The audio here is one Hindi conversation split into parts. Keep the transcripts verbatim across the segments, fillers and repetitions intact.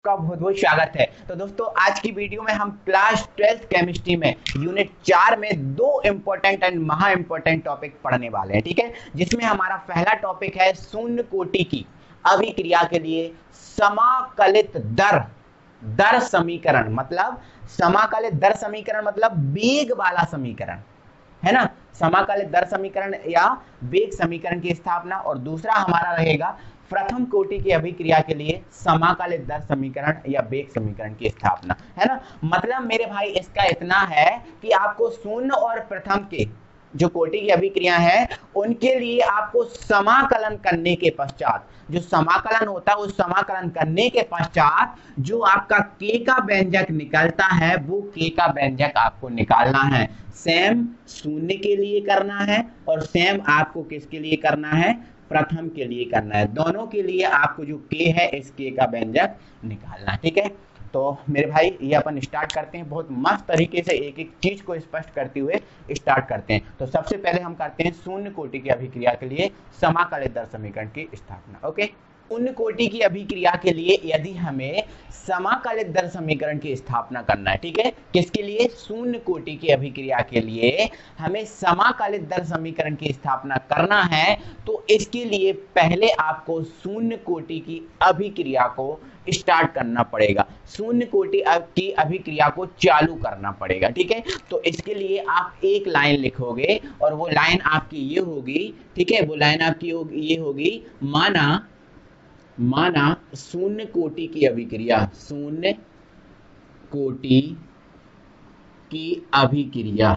आपका बहुत बहुत स्वागत है। तो दोस्तों आज की वीडियो में हम क्लास ट्वेल्थ केमिस्ट्री में यूनिट चार में दो इंपॉर्टेंट एंड महा इंपॉर्टेंट टॉपिक पढ़ने वाले हैं, ठीक है। जिसमें हमारा पहला टॉपिक है शून्य कोटि की अभिक्रिया के लिए समाकलित दर दर समीकरण। मतलब समाकलित दर समीकरण मतलब वेग वाला समीकरण है ना, समाकलित दर समीकरण या वेग समीकरण की स्थापना। और दूसरा हमारा रहेगा प्रथम कोटि की अभिक्रिया के लिए समाकलित दर समीकरण या वेग समीकरण की स्थापना, है ना। मतलब मेरे भाई इसका इतना है कि आपको शून्य और प्रथम के जो कोटि की अभिक्रिया है उनके लिए आपको समाकलन करने के पश्चात, जो समाकलन होता है उस समाकलन करने के पश्चात जो आपका के का व्यंजक निकलता है वो के का व्यंजक आपको निकालना है। सेम शून्य के लिए करना है और सेम आपको किसके लिए करना है, प्रथम के लिए करना है। दोनों के लिए आपको जो के है इस के का व्यंजक निकालना है, ठीक है। तो मेरे भाई ये अपन स्टार्ट करते हैं, बहुत मस्त तरीके से एक एक चीज को स्पष्ट करते हुए स्टार्ट करते हैं। तो सबसे पहले हम करते हैं शून्य कोटि की अभिक्रिया के लिए समाकलित दर समीकरण की स्थापना। ओके, शून्य कोटि की अभिक्रिया के लिए यदि हमें समाकलित दर समीकरण की स्थापना करना है, ठीक है, किसके लिए, शून्य कोटि की अभिक्रिया के लिए हमें समाकलित दर समीकरण की स्थापना करना है, तो इसके लिए पहले आपको शून्य कोटि की अभिक्रिया को स्टार्ट करना पड़ेगा, शून्य कोटि की अभिक्रिया को चालू करना पड़ेगा, ठीक है। तो इसके लिए आप एक लाइन लिखोगे और वो लाइन आपकी ये होगी, ठीक है, वो लाइन आपकी होगी ये होगी, माना माना शून्य कोटि की अभिक्रिया, शून्य कोटि की अभिक्रिया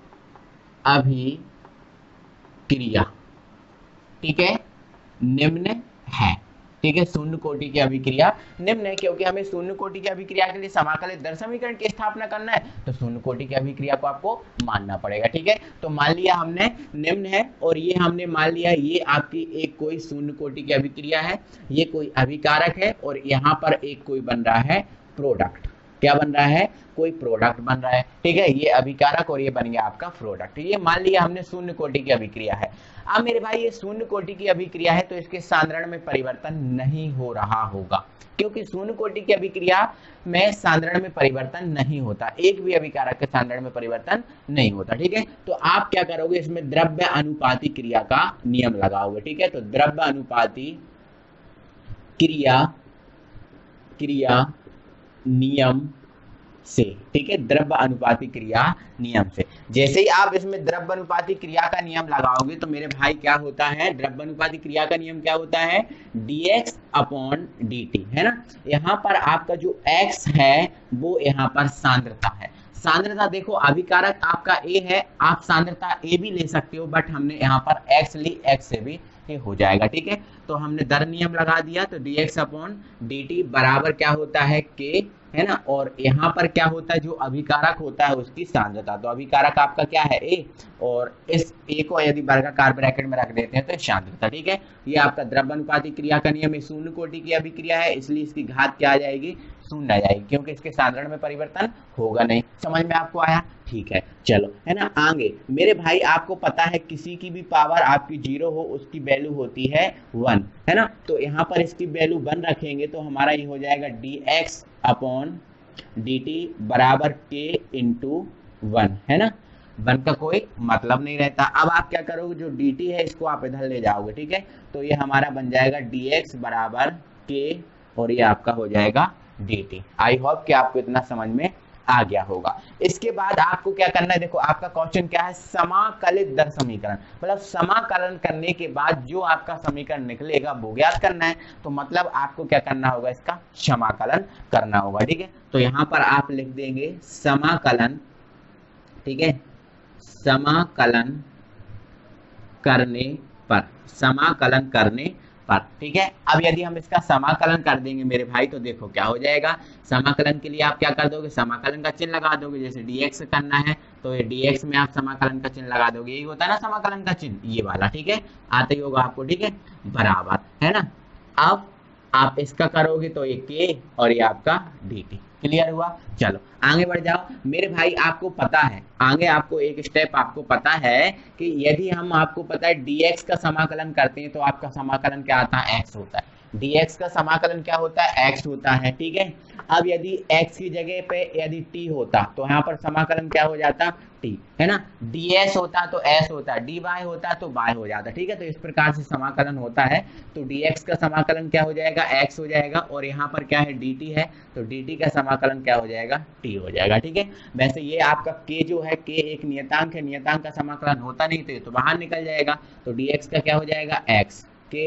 अभिक्रिया ठीक है, निम्न है, ठीक है। शून्य कोटि की अभिक्रिया निम्न है, क्योंकि हमें शून्य कोटि की अभिक्रिया के लिए समाकलित दर समीकरण की स्थापना करना है, तो शून्य कोटि की अभिक्रिया को आपको मानना पड़ेगा, ठीक है। तो मान लिया हमने निम्न है और ये हमने मान लिया ये आपकी एक कोई शून्य कोटि की अभिक्रिया है, ये कोई अभिकारक है और यहाँ पर एक कोई बन रहा है प्रोडक्ट। क्या बन रहा है, कोई प्रोडक्ट बन रहा है, ठीक है। ये अभिकारक और ये बन गया आपका प्रोडक्ट। ये मान लिया हमने शून्य कोटि की अभिक्रिया है। अब मेरे भाई ये शून्य कोटि की अभिक्रिया है तो इसके सांद्रण में परिवर्तन नहीं हो रहा होगा, क्योंकि शून्य कोटि की अभिक्रिया में सांद्रण में परिवर्तन नहीं होता, एक भी अभिकारक के सांद्रण में परिवर्तन नहीं होता, ठीक है। तो आप क्या करोगे, इसमें द्रव्य अनुपाती क्रिया का नियम लगाओगे, ठीक है। तो द्रव्य अनुपाती क्रिया क्रिया नियम से, ठीक है, द्रव्य अनुपाती क्रिया नियम से। जैसे ही आप इसमें द्रव्य अनुपाती क्रिया का नियम लगाओगे तो मेरे भाई क्या होता है, द्रव्य अनुपाती क्रिया का नियम क्या होता है, dx अपॉन dt, है ना। यहाँ पर आपका जो x है वो यहाँ पर सांद्रता है। सांद्रता देखो अभिकारक आपका a है, आप सांद्रता a भी ले सकते हो, बट हमने यहाँ पर x ली, x से भी ये हो जाएगा, ठीक है। तो हमने दर नियम लगा दिया, तो dx अपॉन dt बराबर क्या होता है k, है ना। और यहाँ पर क्या होता है, जो अभिकारक होता है उसकी सांद्रता, तो अभिकारक आपका क्या है a, और इस a को यदि वर्गाकार ब्रैकेट में रख देते हैं तो सांद्रता, ठीक है। ये आपका द्रव्य अनुपाती क्रिया का नियम है, शून्य कोटि की अभिक्रिया है इसलिए इसकी घात क्या आ जाएगी, शून्य आ जाएगी, क्योंकि इसके सांद्रण में परिवर्तन होगा नहीं। समझ में आपको आया, ठीक है। चलो, है ना। आगे मेरे भाई आपको पता है किसी की भी पावर आपकी जीरो हो उसकी वैल्यू होती है वन, है ना। तो यहाँ पर इसकी वैल्यू वन रखेंगे तो हमारा ये हो जाएगा dx अपॉन dt बराबर k इंटू वन, है ना। वन का कोई मतलब नहीं रहता। अब आप क्या करोगे, जो dt है इसको आप इधर ले जाओगे, ठीक है। तो ये हमारा बन जाएगा dx बराबर k और ये आपका हो जाएगा dt। आई होप कि आपको इतना समझ में आ गया होगा। इसके बाद आपको क्या करना है, देखो आपका क्वेश्चन क्या है, समाकलित दर समीकरण, मतलब समाकलन करने के बाद जो आपका समीकरण निकलेगा वो ज्ञात करना है। तो मतलब आपको क्या करना होगा, इसका समाकलन करना होगा, ठीक है। तो यहाँ पर आप लिख देंगे समाकलन, ठीक है, समाकलन करने पर, समाकलन करने पर, ठीक है। अब यदि हम इसका समाकलन कर देंगे मेरे भाई तो देखो क्या हो जाएगा, समाकलन के लिए आप क्या कर दोगे, समाकलन का चिन्ह लगा दोगे। जैसे dx करना है तो ये dx में आप समाकलन का चिन्ह लगा दोगे, यही होता है ना समाकलन का चिन्ह, ये वाला, ठीक है, आता ही होगा आपको, ठीक है, बराबर, है ना। अब आप इसका करोगे तो ये k और ये आपका dt, क्लियर हुआ। चलो आगे बढ़ जाओ मेरे भाई। आपको पता है आगे आपको एक स्टेप आपको पता है कि यदि हम आपको पता है dx का समाकलन करते हैं तो आपका समाकलन क्या आता है, x होता है। dx का समाकलन क्या होता है, x होता है, ठीक है। अब यदि x की जगह पे यदि t होता तो यहाँ पर समाकलन क्या हो जाता, t, है ना। ds होता तो s होता, dy होता तो y हो जाता, ठीक है। तो इस प्रकार से समाकलन होता है। तो dx का समाकलन क्या हो जाएगा, x हो जाएगा, और यहाँ पर क्या है dt है, तो dt का समाकलन क्या हो जाएगा, t हो जाएगा, ठीक है। वैसे ये आपका k जो है, k एक नियतांक है, नियतांक का समाकलन होता नहीं तो ये तो बाहर निकल जाएगा। तो dx का क्या हो जाएगा, x, k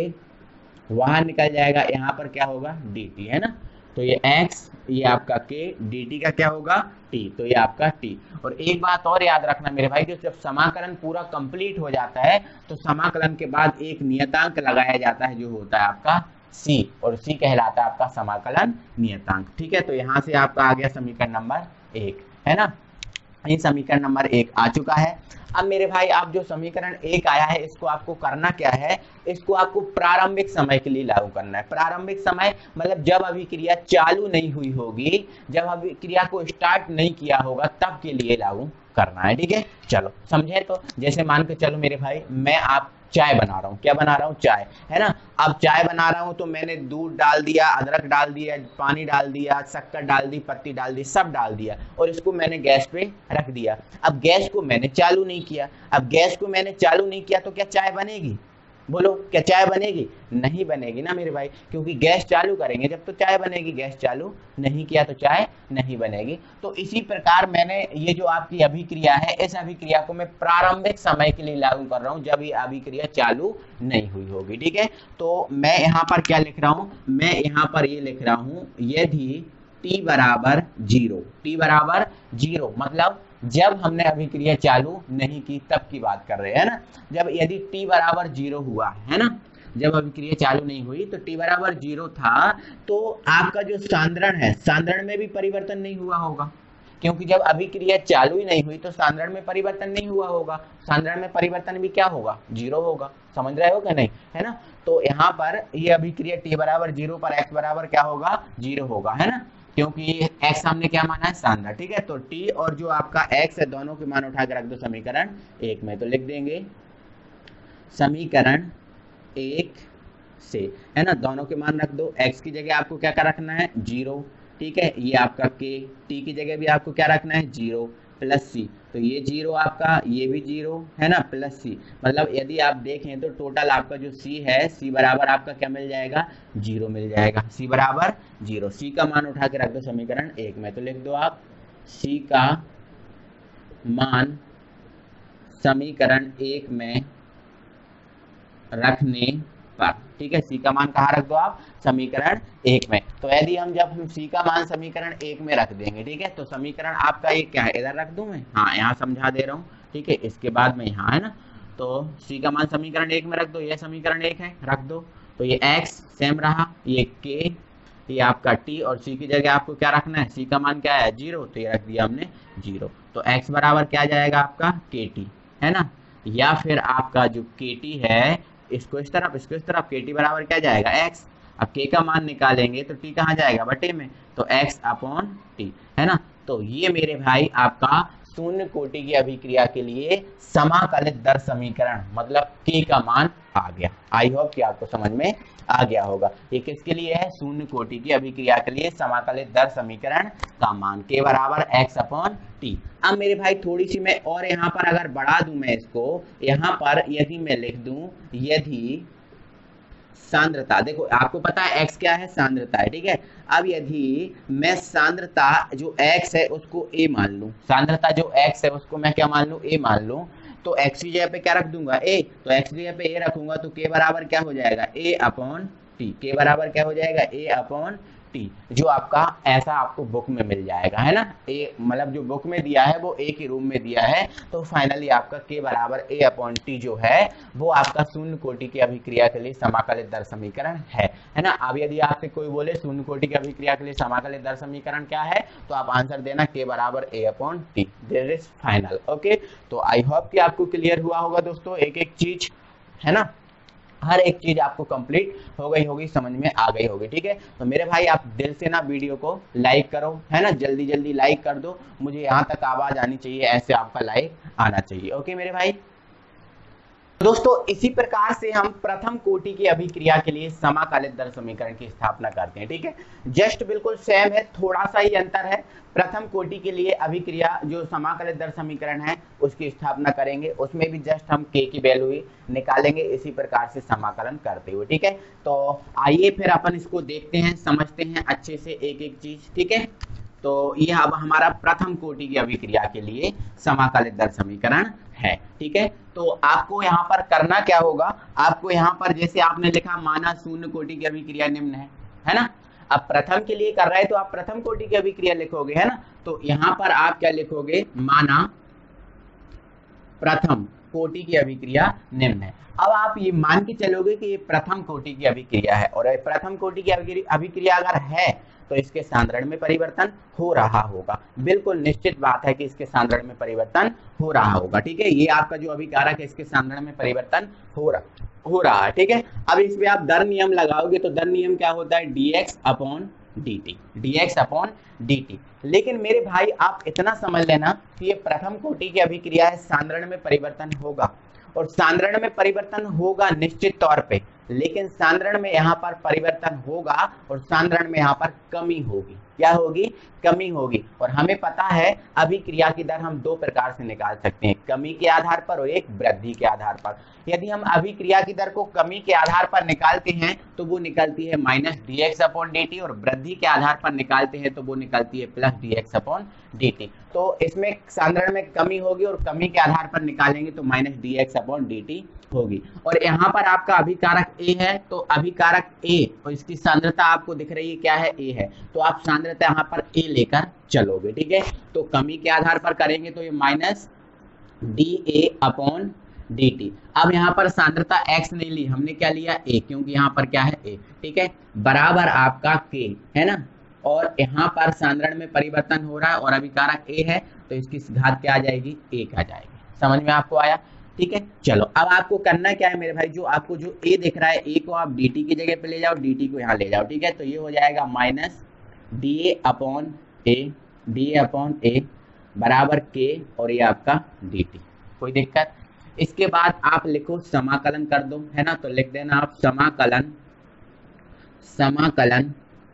वहां निकल जाएगा, यहाँ पर क्या होगा dt, है ना। तो ये x, ये आपका k, dt का क्या होगा t, तो ये आपका t। और एक बात और याद रखना मेरे भाई, जो जब समाकलन पूरा कंप्लीट हो जाता है तो समाकलन के बाद एक नियतांक लगाया जाता है जो होता है आपका c, और c कहलाता है आपका समाकलन नियतांक, ठीक है। तो यहाँ से आपका आ गया समीकरण नंबर एक, है ना। ये समीकरण नंबर एक आ चुका है। अब मेरे भाई आप जो समीकरण एक आया है इसको आपको करना क्या है, इसको आपको प्रारंभिक समय के लिए लागू करना है। प्रारंभिक समय मतलब जब अभिक्रिया चालू नहीं हुई होगी, जब अभिक्रिया को स्टार्ट नहीं किया होगा तब के लिए लागू करना है, ठीक है। चलो समझे। तो जैसे मान के चलो मेरे भाई, मैं आप चाय बना रहा हूँ, क्या बना रहा हूँ, चाय, है ना। अब चाय बना रहा हूँ तो मैंने दूध डाल दिया, अदरक डाल दिया, पानी डाल दिया, शक्कर डाल दी, पत्ती डाल दी, सब डाल दिया, और इसको मैंने गैस पे रख दिया। अब गैस को मैंने चालू नहीं किया, अब गैस को मैंने चालू नहीं किया तो क्या चाय बनेगी, बोलो क्या चाय बनेगी, नहीं बनेगी ना मेरे भाई, क्योंकि गैस चालू करेंगे जब तो चाय बनेगी, गैस चालू नहीं किया तो चाय नहीं बनेगी। तो इसी प्रकार मैंने ये जो आपकी अभिक्रिया है, इस अभिक्रिया को मैं प्रारंभिक समय के लिए लागू कर रहा हूं जब ये अभिक्रिया चालू नहीं हुई होगी, ठीक है। तो मैं यहाँ पर क्या लिख रहा हूं, मैं यहाँ पर ये लिख रहा हूं, यदि t बराबर जीरो, t बराबर जीरो मतलब जब हमने अभिक्रिया चालू नहीं की तब की बात कर रहे हैं ना। जब यदि t बराबर जीरो हुआ, है ना, जब अभिक्रिया चालू नहीं हुई तो t बराबर जीरो था, तो आपका जो सांद्रण है, सांद्रण में भी परिवर्तन नहीं हुआ होगा, क्योंकि जब अभिक्रिया चालू ही नहीं हुई तो सांद्रण में परिवर्तन नहीं हुआ होगा। सांद्रण में परिवर्तन भी क्या होगा, जीरो होगा, समझ रहे हो क्या नहीं, है ना। तो यहाँ पर ये अभिक्रिया t बराबर जीरो पर x बराबर क्या होगा, जीरो होगा, है ना, क्योंकि x हमने क्या माना है, सांद्रण, ठीक है। तो t और जो आपका x है दोनों के मान उठा के रख दो समीकरण एक में, तो लिख देंगे समीकरण एक से, है ना, दोनों के मान रख दो। x की जगह आपको क्या क्या रखना है, जीरो, ठीक है। ये आपका k, t की जगह भी आपको क्या रखना है, जीरो, प्लस सी, तो ये जीरो आपका, ये भी जीरो, है ना, प्लस सी, मतलब यदि आप देखें तो टोटल आपका जो c है, c बराबर आपका क्या मिल जाएगा, जीरो मिल जाएगा, c बराबर जीरो। c का मान उठा के रख दो समीकरण एक में, तो लिख दो आप c का मान समीकरण एक में रखने पर, ठीक है। c का मान कहाँ रख दो आप, समीकरण एक में। तो यदि हम जब हम c का मान समीकरण एक में रख देंगे, ठीक है, तो समीकरण आपका एक क्या है, इधर रख दूं मैं, हाँ यहाँ समझा दे रहा हूँ, ठीक है, इसके बाद में यहाँ, है ना। तो c का मान समीकरण एक में रख दो, ये समीकरण एक है, रख दो। तो ये x सेम रहा, ये k, ये आपका t, और c की जगह आपको क्या रखना है, c का मान क्या है, जीरो, तो ये रख दिया हमने जीरो। तो x बराबर क्या जाएगा आपका kt, है ना, या फिर आपका जो kt है, इसको इस तरफ, इसको इस तरफ, kt बराबर क्या जाएगा, x। अब k का मान निकालेंगे तो t कहाँ जाएगा, बटे में, तो x अपॉन t, है ना। तो ये मेरे भाई आपका शून्य कोटि की अभिक्रिया के लिए समाकलित दर समीकरण मतलब k का मान आ गया। आई होप कि आपको समझ में आ गया होगा। ये किसके लिए है, शून्य कोटि की अभिक्रिया के लिए समाकलित दर समीकरण का मान k बराबर x अपॉन t। अब मेरे भाई थोड़ी सी मैं और यहाँ पर अगर बढ़ा दूं, मैं इसको यहाँ पर यदि मैं लिख दूं, यदि सांद्रता, देखो आपको पता है x क्या है, सांद्रता है, ठीक है। अब यदि मैं सांद्रता जो x है उसको a मान लूं, सांद्रता जो x है उसको मैं क्या मान लूं, a मान लूं, तो x की जगह पे क्या रख दूंगा, a, तो x की जगह पे a रखूंगा तो k बराबर क्या हो जाएगा, a अपॉन t, k बराबर क्या हो जाएगा, a अपॉन टी, जो आपका ऐसा आपको बुक में मिल जाएगा, है ना। ए मतलब जो बुक में दिया है वो ए के रूम में दिया है। तो फाइनली आपका के बराबर ए अपॉन टी जो है वो आपका शून्य कोटि की अभिक्रिया के लिए समाकलित दर समीकरण है, है ना। अब यदि आपसे कोई बोले शून्य कोटि की अभिक्रिया के लिए समाकलित दर समीकरण क्या है, तो आप आंसर देना के बराबर a upon t, this is final. Okay, तो आई होप कि आपको क्लियर हुआ होगा दोस्तों, एक एक चीज, है ना, हर एक चीज आपको कंप्लीट हो गई होगी, समझ में आ गई होगी, ठीक है। तो मेरे भाई आप दिल से ना वीडियो को लाइक करो, है ना, जल्दी जल्दी लाइक कर दो, मुझे यहाँ तक आवाज आनी चाहिए, ऐसे आपका लाइक आना चाहिए। ओके मेरे भाई। दोस्तों इसी प्रकार से हम प्रथम कोटि की अभिक्रिया के लिए समाकलित दर समीकरण की स्थापना करते हैं। ठीक है, जस्ट बिल्कुल सेम है, थोड़ा सा ही अंतर है। प्रथम कोटि के लिए अभिक्रिया जो समाकलित दर समीकरण है उसकी स्थापना करेंगे, उसमें भी जस्ट हम के की वैल्यू ही निकालेंगे इसी प्रकार से समाकलन करते हुए। ठीक है, तो आइए फिर अपन इसको देखते हैं, समझते हैं अच्छे से एक एक चीज। ठीक है, तो ये अब हमारा प्रथम कोटि की अभिक्रिया के लिए समाकलित दर समीकरण है। ठीक है, तो आपको यहाँ पर करना क्या होगा, आपको यहाँ पर जैसे आपने लिखा माना शून्य कोटि की अभिक्रिया निम्न है, है ना। अब प्रथम के लिए कर रहे हैं तो आप प्रथम कोटि की अभिक्रिया लिखोगे, है ना। तो यहाँ पर आप क्या लिखोगे, माना प्रथम कोटि की अभिक्रिया निम्न है। अब आप ये मान के चलोगे कि ये प्रथम कोटि की अभिक्रिया है, और प्रथम कोटि की अभिक्रिया अगर है तो इसके सांद्रण में परिवर्तन हो रहा होगा। बिल्कुल निश्चित बात है कि इसके सांद्रण में परिवर्तन हो रहा होगा। ठीक है, ये आपका जो अभिकारक है इसके सांद्रण में परिवर्तन हो रहा हो रहा है। ठीक है, अब इसमें आप दर नियम लगाओगे तो दर नियम क्या होता है, dx upon dt, dx upon dt। लेकिन मेरे भाई आप इतना समझ लेना कि ये प्रथम कोटि की अभिक्रिया है, सांद्रण में परिवर्तन होगा, और सांद्रण में परिवर्तन होगा निश्चित तौर पे, लेकिन सांद्रण में यहाँ पर परिवर्तन होगा और सांद्रण में यहाँ पर कमी होगी। क्या होगी, कमी होगी। और हमें पता है अभिक्रिया की दर हम दो प्रकार से निकाल सकते हैं, कमी के आधार पर और एक वृद्धि के आधार पर। यदि हम अभिक्रिया की दर को कमी के आधार पर निकालते हैं तो वो निकलती है minus d x upon d t, और वृद्धि के आधार पर निकालते हैं तो वो निकलती है plus d x upon d t. तो इसमें सांद्रण में कमी होगी और कमी के आधार पर निकालेंगे तो minus d x upon d t होगी। और यहाँ पर आपका अभिकारक A है, तो अभिकारक A और इसकी सांद्रता आपको दिख रही है क्या है, A है, तो आप सांद्रता यहाँ पर A लेकर चलोगे। ठीक है, तो कमी के आधार पर करेंगे तो ये minus d a upon d t. अब यहाँ पर सांद्रता x नहीं ली, हमने क्या लिया A, क्योंकि यहाँ पर क्या है A। ठीक है, बराबर आपका K है ना, और यहाँ पर सांद्रण में परिवर्तन हो रहा है और अभिकारक A है तो इसकी घात क्या आ जाएगी, एक आ जाएगी। समझ में आपको आया। ठीक है, चलो अब आपको करना क्या है मेरे भाई, जो आपको जो A दिख रहा है A को आप dt की जगह पे ले जाओ, dt को यहाँ ले जाओ। ठीक है, तो ये हो जाएगा minus d a upon a, d a upon a बराबर K और ये आपका dt। कोई दिक्कत। इसके बाद आप लिखो समाकलन कर दो, है ना, तो लिख देना आप समाकलन समाकलन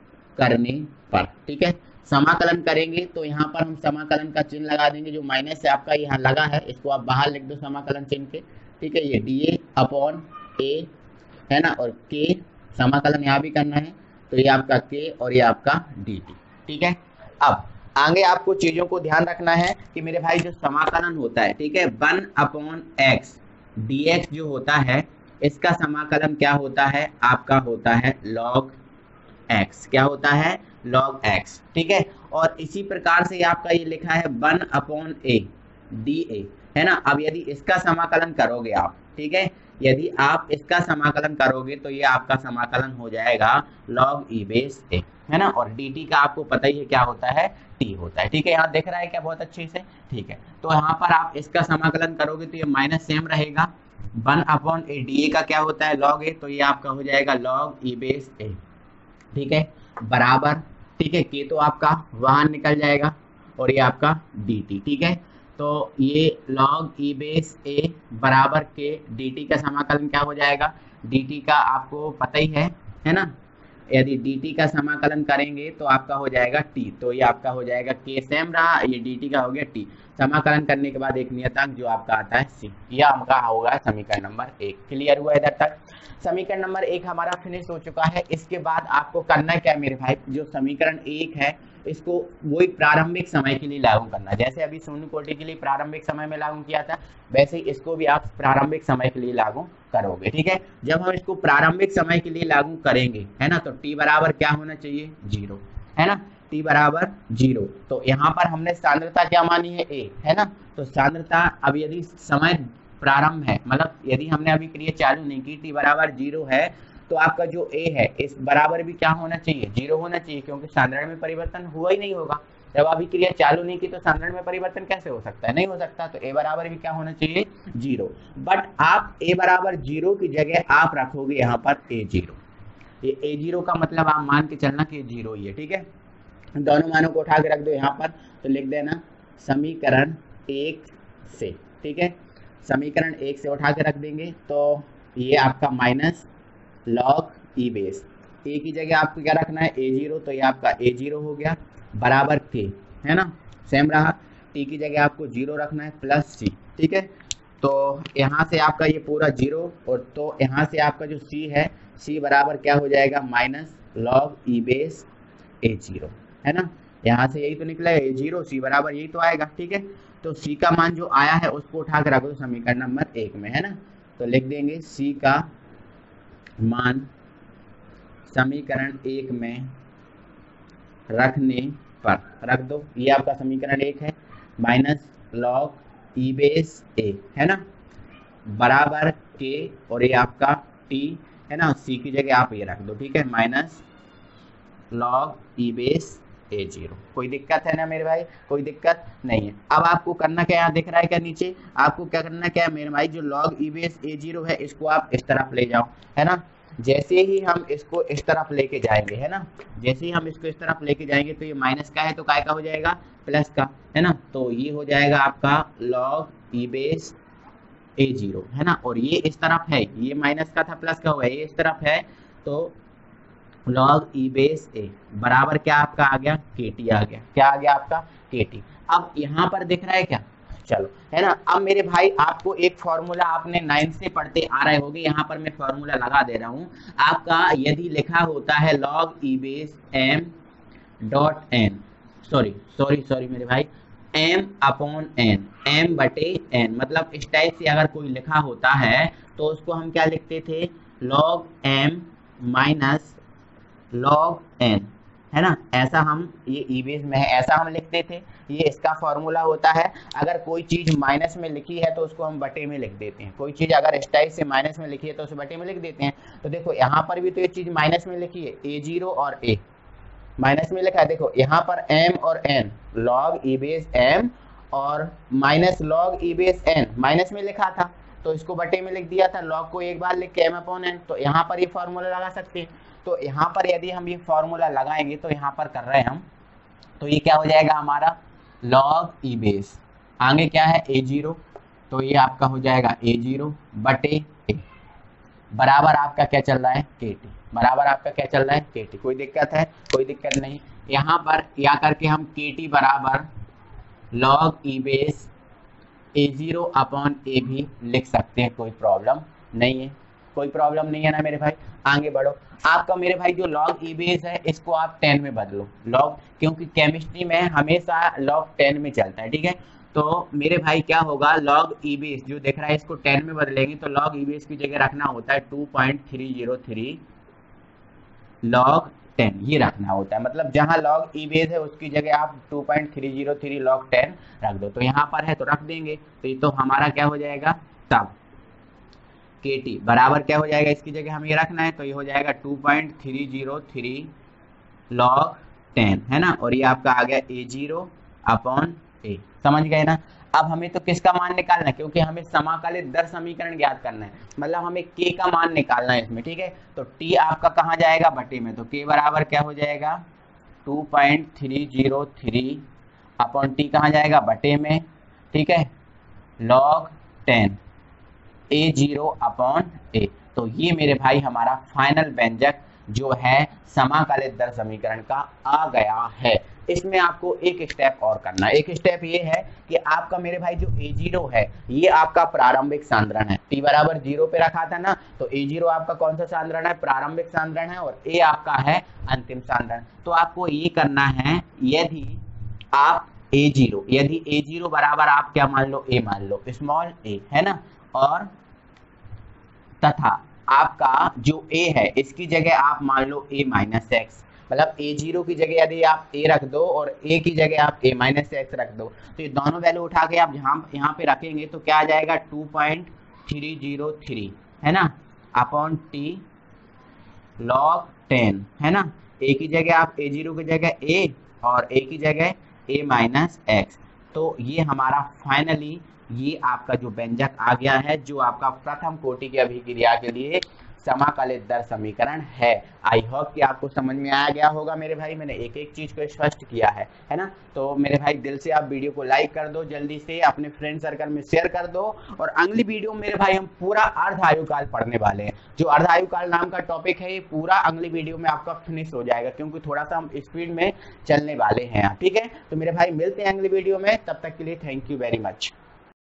करने पर। ठीक है, समाकलन करेंगे तो यहाँ पर हम समाकलन का चिन्ह लगा देंगे, जो माइनस से आपका यहाँ लगा है इसको आप बाहर लिख दो समाकलन चिन्ह के। ठीक है, ये डी ए अपॉन ए है ना, और के समाकलन यहाँ भी करना है तो ये आपका के और ये आपका डी टी। ठीक है, अब आगे आपको चीजों को ध्यान रखना है कि मेरे भाई जो समाकलन होता है, ठीक है, one upon x d x जो होता है इसका समाकलन क्या होता है, आपका होता है लॉग एक्स। क्या होता है, लॉग एक्स। ठीक है, और इसी प्रकार से आपका ये लिखा है one upon a d a, है ना। अब यदि इसका समाकलन करोगे आप, ठीक है, यदि आप इसका समाकलन करोगे तो ये आपका समाकलन हो जाएगा लॉग ई बेस ए, है ना, और dt का आपको पता ही है क्या होता है, t होता है। ठीक है, यहाँ दिख रहा है क्या बहुत अच्छे से। ठीक है, तो यहाँ पर आप इसका समाकलन करोगे तो ये माइनस सेम रहेगा, one upon a d a का क्या होता है लॉग ए, तो ये आपका हो जाएगा लॉग ई बेस ए। ठीक है, बराबर, ठीक है, के तो आपका वहां निकल जाएगा और ये आपका dt। ठीक है, तो ये log e बेस a बराबर के dt का समाकलन क्या हो जाएगा, dt का आपको पता ही है, है ना। यदि dt का समाकलन करेंगे तो आपका हो जाएगा t, तो ये आपका हो जाएगा k सेम रहा, ये dt का हो गया t। समाकलन करने के बाद एक नियतांक जो आपका आता है c, यह आपका होगा समीकरण नंबर एक। क्लियर हुआ इधर तक। समीकरण नंबर एक हमारा फिनिश हो चुका है। इसके बाद आपको करना क्या है मेरे भाई, जो समीकरण एक है इसको वही प्रारंभिक समय के लिए लागू करना। जैसे अभी शून्य कोटि के लिए प्रारंभिक समय में लागू किया था, वैसे ही इसको भी आप प्रारंभिक समय के लिए लागू करोगे। ठीक है, जब हम इसको प्रारंभिक समय के लिए लागू करेंगे, है ना, तो t बराबर क्या होना चाहिए, जीरो, है ना, t बराबर जीरो। तो यहाँ पर हमने सांद्रता क्या मानी है, a, है ना। तो सांद्रता अब यदि समय प्रारंभ है, मतलब यदि हमने अभी क्रिया चालू नहीं की, t बराबर जीरो है, तो आपका जो a है इस बराबर भी क्या होना चाहिए, जीरो होना चाहिए, क्योंकि सांद्रण में परिवर्तन हुआ ही नहीं होगा। जब अभी क्रिया चालू नहीं की तो सांद्रण में परिवर्तन कैसे हो सकता है, नहीं हो सकता। तो a बराबर भी क्या होना चाहिए, जीरो। बट आप a बराबर जीरो की जगह आप रखोगे यहाँ पर a जीरो। ये a जीरो का मतलब आप मान के चलना कि जीरो ही है। ठीक है, दोनों मानों को उठा के रख दो यहाँ पर, तो लिख देना समीकरण एक से। ठीक है, समीकरण एक से उठा के रख देंगे तो ये आपका minus log e base, a की जगह आपको क्या रखना है ए जीरो, तो ये आपका ए जीरो हो गया बराबर के, है ना, सेम रहा। टी की जगह आपको जीरो रखना है प्लस सी, ठीक है। तो यहाँ से आपका ये पूरा जीरो, और तो यहाँ से आपका जो सी है, सी बराबर क्या हो जाएगा minus log e base a zero, है ना। यहाँ से यही तो निकला है ए जीरो, सी बराबर यही तो आएगा, ठीक है। तो सी का मान जो आया है उसको उठा के रख दो समीकरण नंबर एक में, है ना। तो लिख देंगे सी का मान समीकरण एक में रखने पर, रख दो, ये आपका समीकरण एक है, minus log e base a, है ना, बराबर के, और ये आपका टी, है ना, सी की जगह आप ये रख दो, ठीक है, minus log e base a zero. कोई दिक्कत है ना मेरे भाई, कोई दिक्कत नहीं है। अब आपको करना क्या, यहाँ दिख रहा है क्या नीचे, आपको क्या करना क्या है मेरे भाई, जो log e base a zero है इसको आप इस तरफ ले जाओ, है ना। जैसे ही हम इसको इस तरफ लेके जाएंगे, है ना, जैसे ही हम इसको इस तरफ लेके जाएंगे तो ये माइनस का है तो काय का हो जाएगा प्लस का, है ना। तो ये हो जाएगा आपका log e base a zero, है ना, और ये इस तरफ है, ये माइनस का था प्लस का हुआ, ये इस तरफ है, तो लॉग ई बेस ए बराबर क्या आपका आ गया के टी आ गया, क्या आ गया आपका के टी। अब यहाँ पर दिख रहा है क्या, चलो, है ना। अब मेरे भाई आपको एक फॉर्मूला आपने नाइन से पढ़ते आ रहे होंगे, यहाँ पर मैं फॉर्मूला लगा दे रहा हूँ आपका। यदि लिखा होता है log e base m dot n, sorry sorry sorry मेरे भाई, एम अपॉन एन, एम बटे एन, मतलब इस टाइप से अगर कोई लिखा होता है तो उसको हम क्या लिखते थे, log m minus log n, है ना, ऐसा हम, ये ई बेस में है ऐसा हम लिखते थे, ये इसका फॉर्मूला होता है। अगर कोई चीज माइनस में लिखी है तो उसको हम बटे में लिख देते हैं, कोई चीज अगर इस टाइप से माइनस में लिखी है तो उसे बटे में लिख देते हैं। तो देखो यहाँ पर भी तो ये चीज माइनस में लिखी है, ए जीरो और ए माइनस में लिखा है, देखो यहाँ पर एम और n, log e base m और minus log e base n minus में लिखा था तो इसको बटे में लिख दिया था, लॉग को एक बार लिख के एम अपॉन एन, तो यहाँ पर ये फॉर्मूला लगा सकते हैं। तो यहाँ पर यदि हम ये फॉर्मूला लगाएंगे तो यहाँ पर कर रहे हैं हम, तो ये क्या हो जाएगा हमारा लॉग ई बेस, आगे क्या है ए जीरो, तो ये आपका हो जाएगा ए जीरो बटे ए, बराबर आपका क्या चल रहा है के टी, बराबर आपका क्या चल रहा है के टी। कोई दिक्कत है, कोई दिक्कत नहीं। यहाँ पर या करके हम के टी बराबर log e base a zero upon a भी लिख सकते हैं, कोई प्रॉब्लम नहीं है, कोई प्रॉब्लम नहीं है ना मेरे भाई। आगे बढ़ो, आपका मेरे भाई जो लॉग ई बेस है इसको आप टेन में बदलो, लॉग, क्योंकि केमिस्ट्री में हमेशा लॉग टेन में चलता है, ठीक है। तो मेरे भाई क्या होगा, लॉग ई बेस जो दिख रहा है इसको टेन में बदलेंगे तो लॉग ई बेस की जगह रखना होता है two point three zero three log ten, ये रखना होता है, मतलब जहां लॉग ई बेस है उसकी जगह आप two point three zero three log ten रख दो। तो यहाँ पर है तो रख देंगे, तो ये तो हमारा क्या हो जाएगा तब के टी बराबर क्या हो जाएगा, इसकी जगह हमें रखना है तो ये हो जाएगा two point three zero three log ten, है ना, और ये आपका आ गया ए जीरो अपॉन ए, समझ गए ना। अब हमें तो किसका मान निकालना है, क्योंकि हमें समाकलित दर समीकरण ज्ञात करना है, मतलब हमें के का मान निकालना है इसमें, ठीक है। तो टी आपका कहाँ जाएगा बटे में, तो के बराबर क्या हो जाएगा two point three zero three upon t कहाँ जाएगा बटे में, ठीक है, log ten a zero upon a. तो ये मेरे भाई हमारा फाइनल व्यंजक जो है समाकलित दर समीकरण का आ गया है। इसमें आपको एक स्टेप और करना है, एक स्टेप ये है कि आपका मेरे भाई जो ए जीरो है ये आपका प्रारंभिक सांद्रण है, टी बराबर जीरो पे रखा था ना, तो ए जीरो आपका कौन सा सांद्रण है, प्रारंभिक सांद्रण है, और ए आपका है अंतिम सांद्रण। तो आपको ये करना है, यदि आप ए जीरो, यदि ए जीरो बराबर आप क्या मान लो, ए मान लो, स्मॉल ए, है ना, और तथा आपका जो ए है इसकी जगह आप मान लो ए माइनस एक्स, मतलब ए जीरो की जगह यदि आप ए रख दो और ए की जगह आप ए माइनस एक्स रख दो, तो ये दोनों वैल्यू उठा के आप यहाँ यहाँ पे रखेंगे तो क्या आ जाएगा two point three zero three, है ना, अपॉन टी लॉग टेन, है ना, ए की जगह आप ए जीरो की जगह ए और ए की जगह ए माइनस एक्स। तो ये हमारा फाइनली ये आपका जो व्यंजक आ गया है जो आपका प्रथम कोटि की अभिक्रिया के लिए समाकलित दर समीकरण है। आई होप कि आपको समझ में आ गया होगा मेरे भाई, मैंने एक एक चीज को स्पष्ट किया है है ना। तो मेरे भाई दिल से आप वीडियो को लाइक कर दो, जल्दी से अपने फ्रेंड सर्कल में शेयर कर दो। और अगली वीडियो मेरे भाई हम पूरा अर्ध आयुकाल पढ़ने वाले हैं। जो अर्ध आयुकाल नाम का टॉपिक है ये पूरा अगली वीडियो में आपका फिनिश हो जाएगा, क्योंकि थोड़ा सा हम स्पीड में चलने वाले हैं, ठीक है। तो मेरे भाई मिलते हैं अगली वीडियो में, तब तक के लिए थैंक यू वेरी मच।